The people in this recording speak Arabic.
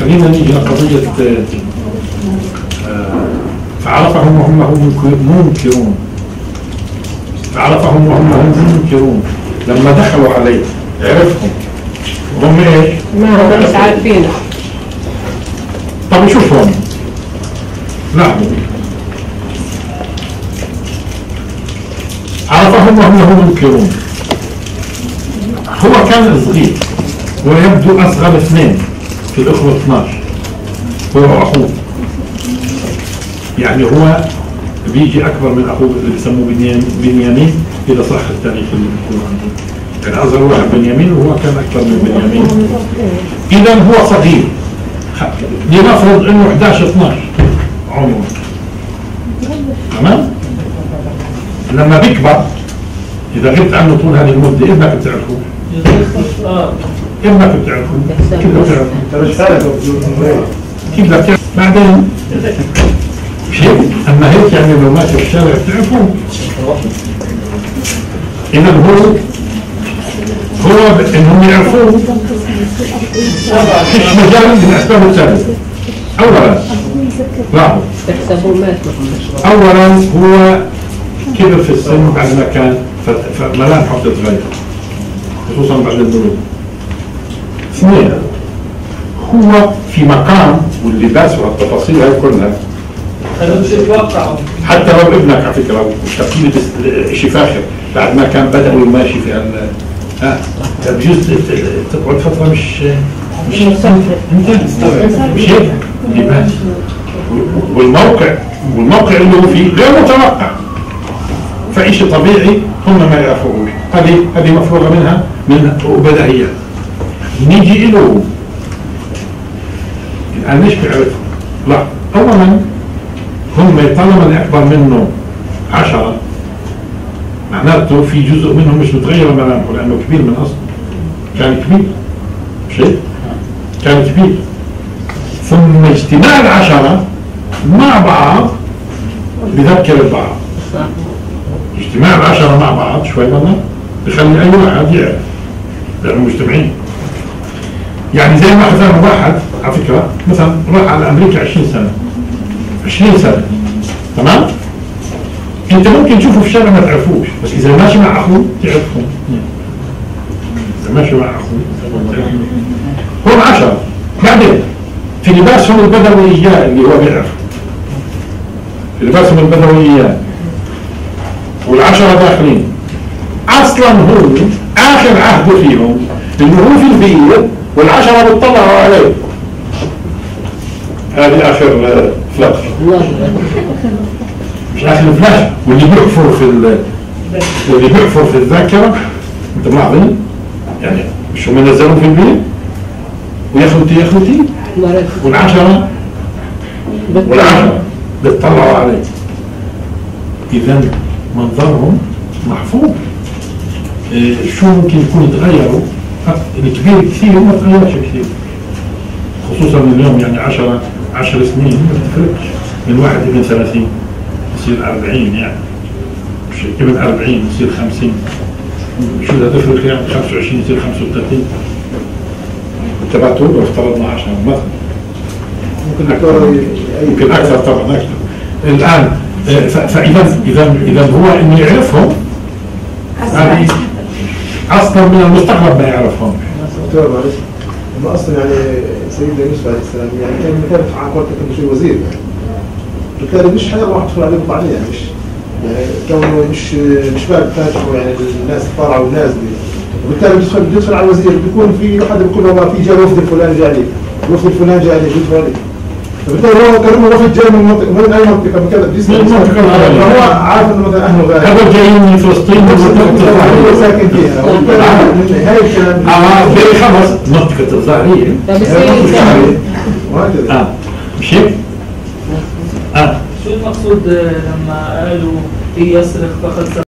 خلينا نيجي لقضية فعرفهم وهم منكرون. فعرفهم وهم منكرون، لما دخلوا عليه عرفهم هم ايش؟ ما هم مش عارفين. طب شوفهم، لاحظوا، عرفهم وهم منكرون. هو كان صغير ويبدو أصغر اثنين في الأخوة 12، هو أخوه، يعني هو بيجي أكبر من أخوه اللي بيسموه بنيامين إذا صح التاريخ اللي بيقولوا عنه، يعني أصغر واحد بنيامين وهو كان أكبر من بنيامين. إذا هو صغير، لنفرض إنه 11-12 عمره، تمام؟ لما بيكبر إذا غبت عنه طول هذه المدة ابنك بتعرفه؟ ابنك بتعرفه؟ كيف بتعرفه؟ كيف بتعرفه؟ بعدين مش هيك؟ أما هيك يعني لو ماشي في الشارع بتعرفه؟ إذا هو إنهم يعرفوه فيش مجال من أسباب الثالثة. أولا لاحظوا، أولا هو كبر في السن بعد ما كان فملامحه بتتغير خصوصا بعد البلوغ. اثنين، هو في مقام واللباس والتفاصيل هاي كلها حتى لو ابنك على فكره وشكيل شيء فاخر بعد ما كان بدأ ماشي في بجوز تقعد فتره مش هيك لباس والموقع اللي هو فيه غير متوقع، فإشي طبيعي هم ما يعرفوش. هذه مفروغة منها من بديهيات. نيجي له الآن ليش بيعرفوا؟ لا، أولا هم طالما اللي أكبر منه 10 معناته في جزء منهم مش متغير ملامحه لأنه كبير من أصله، كان كبير شيء كان كبير. ثم اجتماع 10 مع بعض بذكر البعض، اجتماع 10 مع بعض شوي مرة بخلي أي واحد يعرف لأنهم مجتمعين. يعني زي ما مثلا واحد على فكرة مثلا راح على أمريكا 20 سنة 20 سنة، تمام؟ أنت ممكن تشوفه في الشارع ما تعرفوش، بس إذا ماشي مع أخوه تعرفهم. إذا ماشي مع أخوه هم 10. بعدين في لباسهم البدوية اللي هو بيعرف، في لباسهم البدوية وال10 داخلين، أصلا هو آخر عهد فيهم إنه هو في البيت وال10 بيطلعوا عليه. هذه آخر فلاش، مش آخر فلاش، واللي بيحفر في الذاكرة أنت ملاحظين؟ يعني مش هم ينزلون في البيت وياخذتي وال10 بيطلعوا عليه. إذا منظرهم محفوظ. شو ممكن يكون تغيروا؟ الكبير كثير ما تغيرش كثير، خصوصا اليوم يعني 10 سنين ما تفرقش من واحد ابن 30 يصير 40، يعني مش ابن 40 يصير 50، شو بدها تفرق يعني 25 يصير 35 تبعته لو افترضنا 10 مثلا، ممكن أكثر طبعا أكثر. الآن فإذا هو إنه يعرفهم أصلا من المستقبل ما يعرفهم. دكتور معلش، هم أصلا يعني سيدنا يوسف عليه السلام يعني كان مثال في عقبته كان شيء وزير، بالتالي مش حيروح واحد يدخل عليه بطعنية، يعني مش يعني كونه مش باب فاتحه يعني الناس طالعة ونازلة، وبالتالي بيدخل على الوزير بيكون في حد بيقول والله في جاء وفد الفلان جاء لي، الوفد الفلان جاء لي بيدخل عليه. فبالتالي هو كان وفد جاي من منطقة من أي منطقة من كذا بيسمع فهو عارف إنه مثلا أهله غالي. هذا جايين من فلسطين هو ساكن فيها. هاي كان في خمس منطقة الظاهرية. مش هيك؟ شو المقصود لما قالوا في يسرق فقد